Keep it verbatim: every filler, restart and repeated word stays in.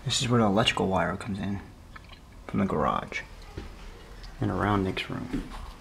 This is where the electrical wire comes in from the garage and around Nick's room.